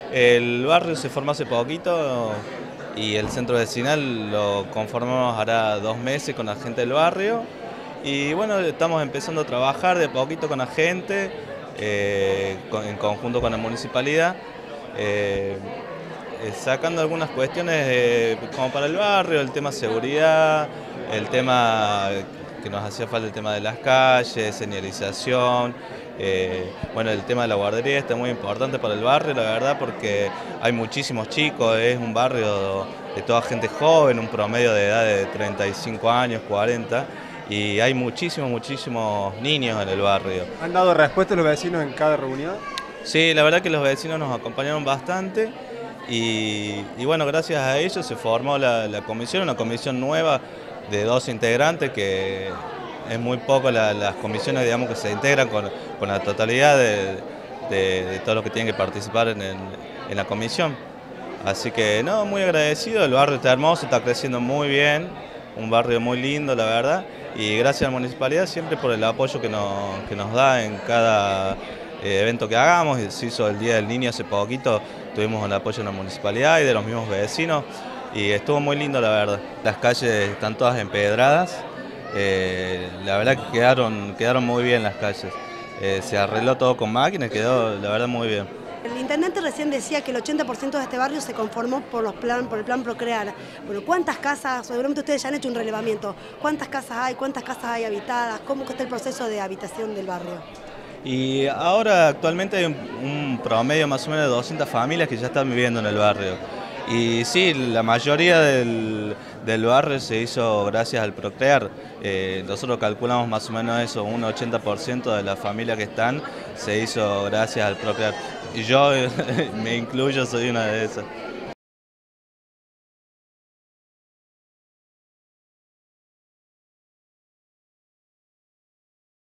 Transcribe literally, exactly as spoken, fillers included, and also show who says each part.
Speaker 1: El barrio se formó hace poquito y el centro vecinal lo conformamos hará dos meses con la gente del barrio. Y bueno, estamos empezando a trabajar de a poquito con la gente, eh, con- en conjunto con la municipalidad, eh, eh, sacando algunas cuestiones eh, como para el barrio, el tema seguridad, el tema que nos hacía falta, el tema de las calles, señalización. Eh, bueno, el tema de la guardería está muy importante para el barrio, la verdad, porque hay muchísimos chicos, es un barrio de toda gente joven, un promedio de edad de treinta y cinco años, cuarenta, y hay muchísimos, muchísimos niños en el barrio.
Speaker 2: ¿Han dado respuesta los vecinos en cada reunión?
Speaker 1: Sí, la verdad que los vecinos nos acompañaron bastante y, y bueno, gracias a ellos se formó la, la comisión, una comisión nueva de dos integrantes, que es muy poco la- las comisiones, digamos, que se integran con, con la totalidad de, de- de todos los que tienen que participar en, el- en la comisión. Así que no, muy agradecido, el barrio está hermoso, está creciendo muy bien, un barrio muy lindo, la verdad, y gracias a la municipalidad siempre por el apoyo que nos, que nos da en cada eh, evento que hagamos. Se hizo el Día del Niño hace poquito, tuvimos el apoyo de la municipalidad y de los mismos vecinos, y estuvo muy lindo, la verdad. Las calles están todas empedradas, eh, la verdad que quedaron, quedaron muy bien las calles. Eh, se arregló todo con máquinas, quedó la verdad muy bien.
Speaker 3: El intendente recién decía que el ochenta por ciento de este barrio se conformó por, los plan, por el plan Procrear. Bueno, ¿cuántas casas, seguramente ustedes ya han hecho un relevamiento, cuántas casas hay, cuántas casas hay habitadas, cómo está el proceso de habitación del barrio?
Speaker 1: Y ahora actualmente hay un, un promedio más o menos de doscientas familias que ya están viviendo en el barrio. Y sí, la mayoría del, del barrio se hizo gracias al Procrear. Eh, nosotros calculamos más o menos eso, un ochenta por ciento de las familias que están se hizo gracias al Procrear. Y yo me incluyo, soy una de esas.